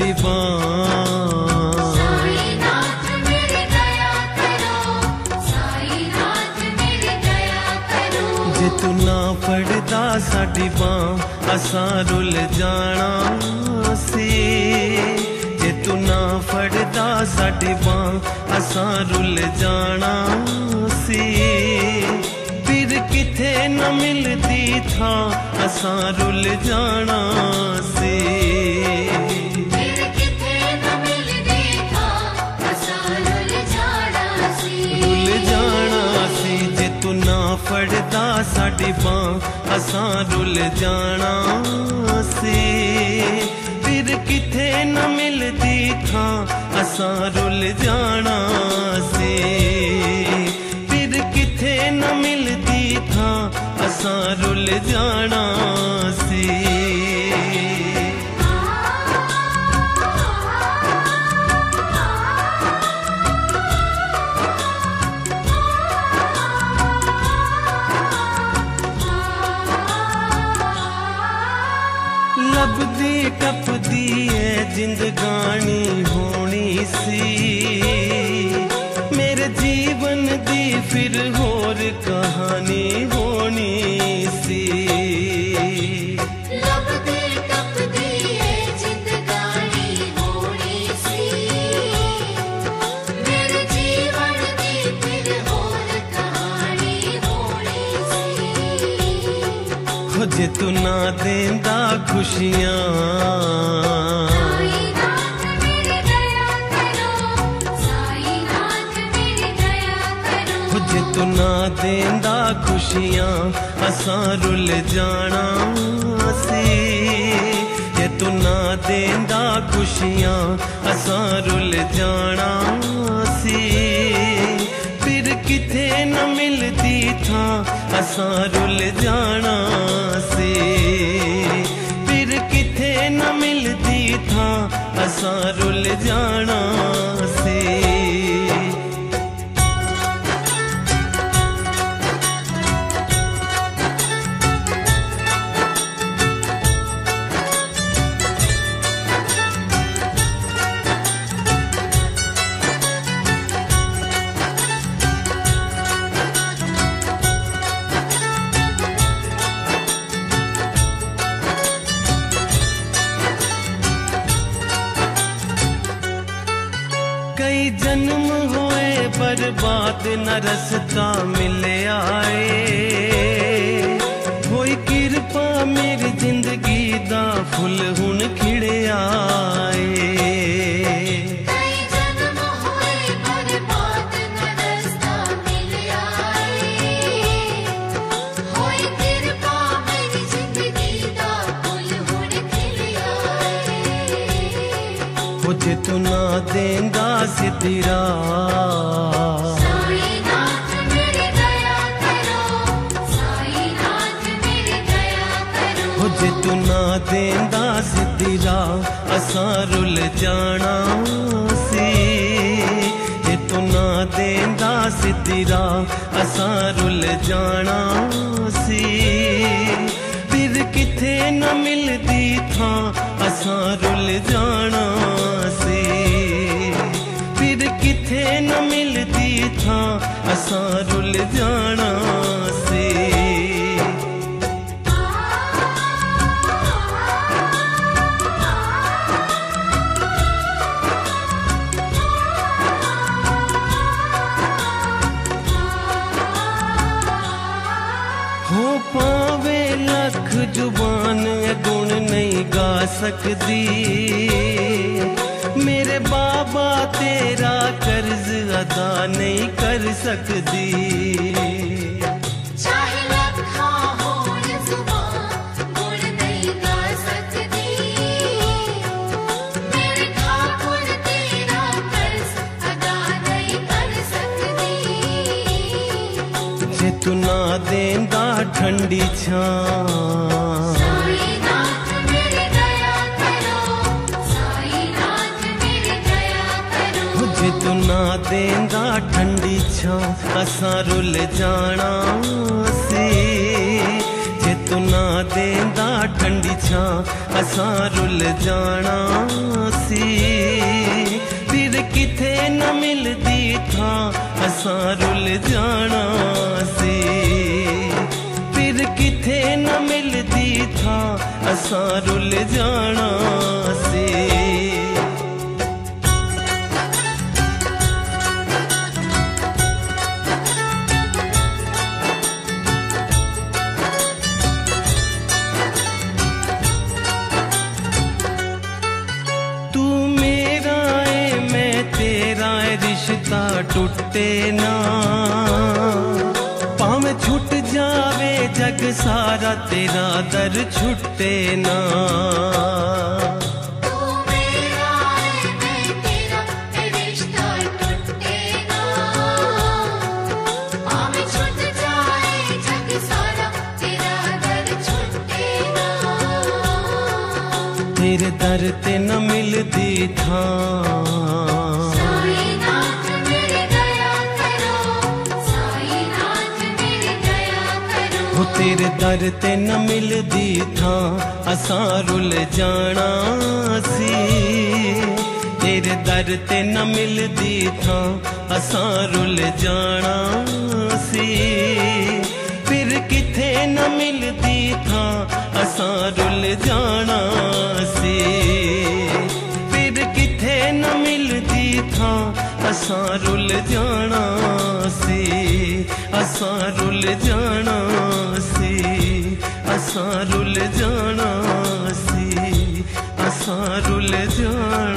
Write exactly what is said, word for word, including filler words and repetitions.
साडी बां। साईनाथ मेरे दया करो, साईनाथ मेरे दया करो। जे तू ना फड़दा साडी बां असां रुल जाना सी। जे तू ना फड़दा साडी बां असां रुल जाना सी। फिर किथे न मिलदी था असां रुल जाना सी। फिर किथे न मिलदी था असां रुल जाना सी। रुल जाना सी जे तू ना फड़दा साडी बां असां रुल जाना सी। फिर किथे न मिलदी था असां रुल जाना सी। फिर किथे न मिलदी था असां रुल जाना सी। लभदी टपदी है जिंदगानी होनी सी। मेरे जीवन दी फिर होर कहानी होनी सी। लभदी टपदी है जिंदगानी होनी सी। मेरे जीवन दी फिर होर कहानी होनी सी। जे तू ना देंदा खुशियां। साईनाथ मेरे दया करो, साईनाथ मेरे दया करो। जे तू ना देंदा खुशियां असां रुल जाना सी। जे तू ना देंदा खुशियां असां रुल जाना सी। फिर किथे न मिलदी था असां रुल जाना सी। फिर किथे न मिलदी था असां रुल जाना सी। कई जन्म हुए बर्बाद न रस्ता मिले आए। होई किरपा मेरी जिंदगी दा फुल हुन खिड़े आए। कई जन्म हुए बर्बाद न रस्ता मिले आए। होई किरपा मेरी जिंदगी दा फुल हुन खिले आए। हो जे तू ना देंदा सिद्धी राह। साईनाथ मेरे दया करो, साईनाथ मेरे दया करो। हो जे तू ना देंदा सिद्धी राह असां रुल जाना सी। जे तू ना देंदा सिद्धी राह असां रुल जाना सी। फिर किथे न मिलदी था असां रुल जाना सी। फिर किथे न मिलदी था असां रुल जाना सी। हो पावे लख जुबान गुण नहीं गा सकदी। मेरे बाबा तेरा कर्ज अदा नहीं कर सकदी। चाहे लखा होण जुबान गुण नहीं गा सकदी। मेरे ठाकुर तेरा कर्ज अदा नहीं कर सकदी। जे तू ना देंदा ठंडी छां। साईनाथ मेरे दया करो, साईनाथ मेरे दया करो। जे तू ना देंदा ठंडी छां असां रुल जाना सी। जे तू ना देंदा ठंडी छां असां रुल जाना सी। फिर किथे न मिलदी थां असां रुल जाना सी। फिर किथे न मिलदी थां असां रुल जाना सी। रिश्ता टूटे ना पावे छुट जावे जग सारा तेरा दर छुटे ना। तू मेरा है मैं तेरा रिश्ता टूटे ना पावे छुट जाए जग सारा तेरा दर छुटे ना। तेरे दर ते न मिलदी थां तेरे दर ते न मिलदी थां असां रुल जाना सी। तेरे दर ते न मिलदी थां असां रुल जाना सी। फिर किथे न मिलदी थां असां रुल जाना सी। फिर किथे न मिलदी थां असां रुल जाना सी। असां रुल जाना सी। असां रुल जाना सी। असां रुल जाना